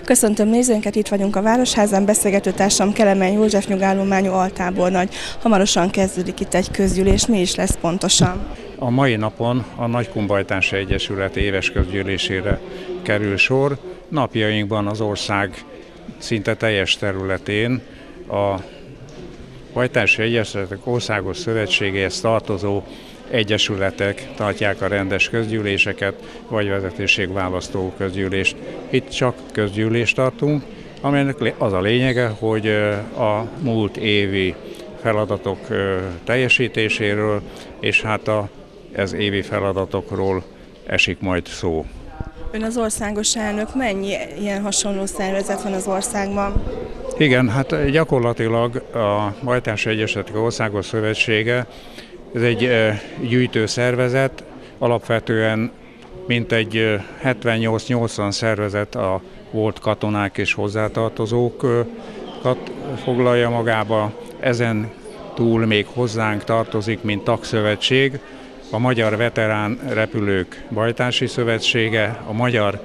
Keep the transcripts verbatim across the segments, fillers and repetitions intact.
Köszöntöm nézőinket, itt vagyunk a Városházán, beszélgetőtársam Kelemen József nyugállományú altábornagy. Hamarosan kezdődik itt egy közgyűlés, mi is lesz pontosan? A mai napon a Nagykunbajtási Egyesület éves közgyűlésére kerül sor. Napjainkban az ország szinte teljes területén a Bajtási Egyesületek Országos Szövetségéhez tartozó egyesületek tartják a rendes közgyűléseket, vagy vezetőségválasztó közgyűlést. Itt csak közgyűlést tartunk, amelynek az a lényege, hogy a múlt évi feladatok teljesítéséről, és hát a, ez évi feladatokról esik majd szó. Ön az országos elnök, mennyi ilyen hasonló szervezet van az országban? Igen, hát gyakorlatilag a Bajtási Egyesületek Országos Szövetsége, ez egy gyűjtő szervezet, alapvetően mintegy hetvennyolc-nyolcvan szervezet a volt katonák és hozzátartozókat foglalja magába, ezen túl még hozzánk tartozik, mint tagszövetség, a Magyar Veterán Repülők Bajtási Szövetsége, a Magyar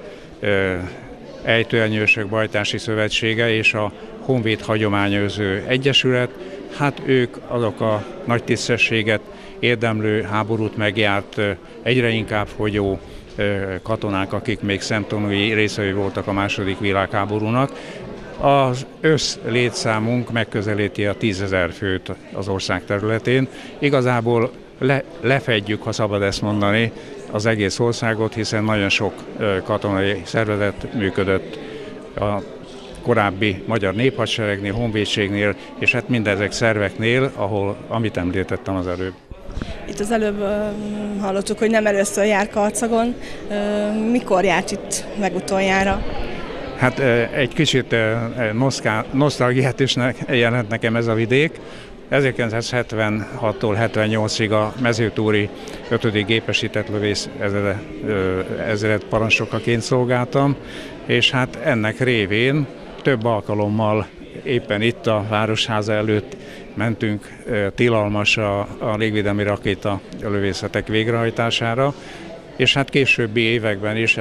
Ejtőernyősök Bajtási Szövetsége és a Honvéd Hagyományőrző Egyesület. Hát ők azok a nagy tisztességet érdemlő, háborút megjárt, egyre inkább fogyó katonák, akik még szemtanúi részei voltak a második világháborúnak. Az össz létszámunk megközelíti a tízezer főt az ország területén. Igazából le, lefedjük, ha szabad ezt mondani, az egész országot, hiszen nagyon sok katonai szervezet működött a korábbi Magyar Néphadseregnél, Honvédségnél, és hát mindezek szerveknél, ahol, amit említettem az előbb. Itt az előbb uh, hallottuk, hogy nem először jár Karcagon. Uh, mikor járt itt legutoljára? Hát uh, egy kicsit uh, nosztalgiát is jelent nekem ez a vidék. ezerkilencszázhetvenhattól hetvennyolcig a mezőtúri ötödik gépesített lövész ezred, ezred parancsnokaként szolgáltam, és hát ennek révén több alkalommal éppen itt a Városháza előtt mentünk tilalmas a, a légvédelmi rakéta lövészetek végrehajtására, és hát későbbi években is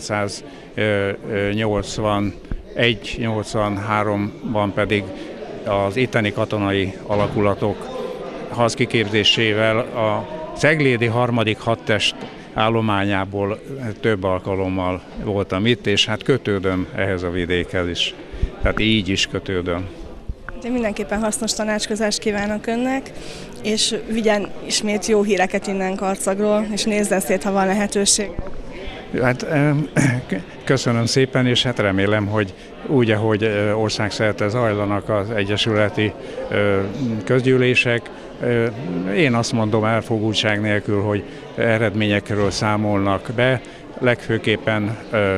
ezerkilencszáznyolcvanegy nyolcvanháromban pedig az itteni katonai alakulatok harckiképzésével a Ceglédi harmadik hadtest állományából több alkalommal voltam itt, és hát kötődöm ehhez a vidékhez is. Tehát így is kötődöm. Én mindenképpen hasznos tanácskozást kívánok önnek, és vigyen ismét jó híreket innen Karcagról, és nézzen szét, ha van lehetőség. Hát köszönöm szépen, és hát remélem, hogy úgy, ahogy országszerte zajlanak az egyesületi közgyűlések, én azt mondom elfogultság nélkül, hogy eredményekről számolnak be, legfőképpen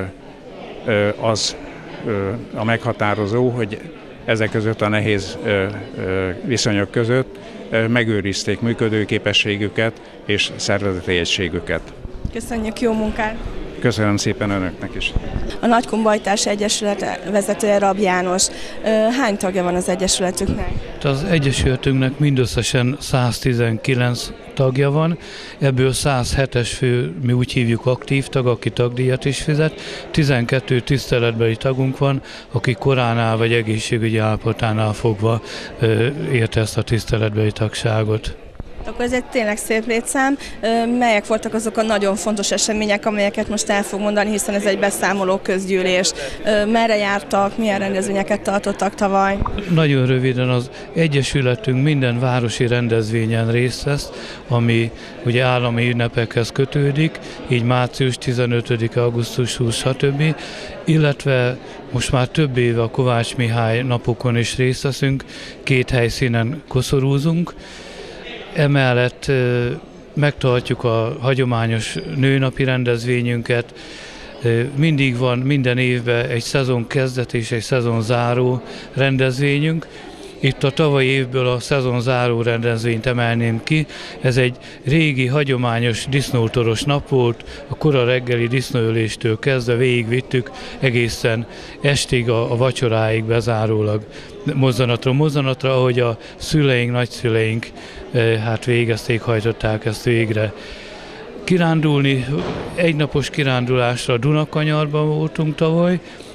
az a meghatározó, hogy ezek között a nehéz viszonyok között megőrizték működőképességüket és szervezeti egységüket. Köszönjük, jó munkát! Köszönöm szépen önöknek is! A Nagykunbajtási Egyesület vezetője Rab János. Hány tagja van az egyesületüknek? Az egyesületünknek mindösszesen száztizenkilenc tagja van, ebből száz hetes fő, mi úgy hívjuk aktív tag, aki tagdíjat is fizet, tizenkettő tiszteletbeli tagunk van, aki koránál vagy egészségügyi állapotánál fogva érte ezt a tiszteletbeli tagságot. Akkor ez egy tényleg szép létszám. Melyek voltak azok a nagyon fontos események, amelyeket most el fog mondani, hiszen ez egy beszámoló közgyűlés. Merre jártak, milyen rendezvényeket tartottak tavaly? Nagyon röviden, az egyesületünk minden városi rendezvényen részt vesz, ami ugye állami ünnepekhez kötődik, így március tizenötödike, augusztus huszadika, stb. Illetve most már több éve a Kovács Mihály napokon is részt veszünk, két helyszínen koszorúzunk. Emellett megtartjuk a hagyományos nőnapi rendezvényünket. Mindig van minden évben egy szezon kezdet és egy szezon záró rendezvényünk. Itt a tavalyi évből a szezon záró rendezvényt emelném ki. Ez egy régi, hagyományos disznótoros nap volt, a kora reggeli disznóöléstől kezdve végigvittük egészen estig a, a vacsoráig bezárólag mozzanatról mozzanatra, ahogy a szüleink, nagyszüleink hát végezték, hajtották ezt végre. Kirándulni, egynapos kirándulásra Dunakanyarban voltunk tavaly,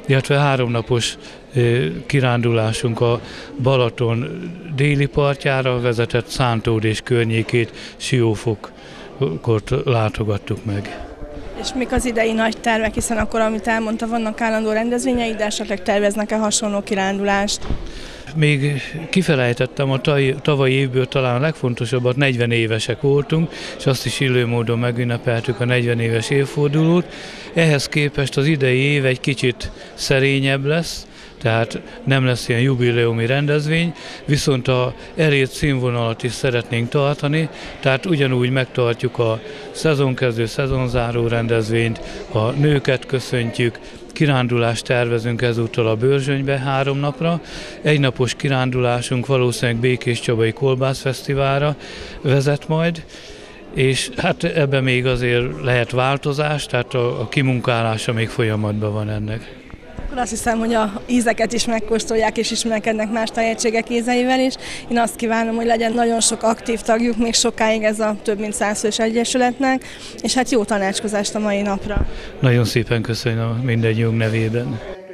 illetve háromnapos kirándulásunk a Balaton déli partjára vezetett Szántód és környékét, Siófokot látogattuk meg. És mik az idei nagy tervek, hiszen akkor, amit elmondta, vannak állandó rendezvényeid, de esetleg terveznek-e hasonló kirándulást? Még kifelejtettem a tavalyi évből talán a legfontosabbat, negyven évesek voltunk, és azt is illő módon megünnepeltük a negyven éves évfordulót. Ehhez képest az idei év egy kicsit szerényebb lesz, tehát nem lesz ilyen jubileumi rendezvény, viszont a elért színvonalat is szeretnénk tartani, tehát ugyanúgy megtartjuk a szezonkezdő, szezonzáró rendezvényt, a nőket köszöntjük, kirándulást tervezünk ezúttal a Börzsönybe három napra. Egy napos kirándulásunk valószínűleg Békés Csabai Kolbászfesztiválra vezet majd, és hát ebben még azért lehet változás, tehát a, a kimunkálása még folyamatban van ennek. Akkor azt hiszem, hogy a ízeket is megkóstolják és ismerkednek más tájegységek ízeivel is. Én azt kívánom, hogy legyen nagyon sok aktív tagjuk, még sokáig ez a több mint száz fős egyesületnek, és hát jó tanácskozást a mai napra. Nagyon szépen köszönöm mindegyünk nevében.